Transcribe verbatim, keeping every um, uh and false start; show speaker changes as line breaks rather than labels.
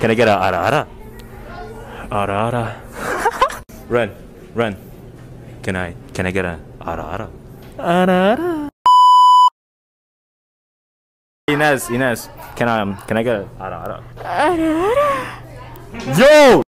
Can I get a ara ara? Ara ara. Run, run. Can I can I get a ara ara? Ara ara. Inez, Inez, can I um can I get a ara ara? Ara ara. Yo!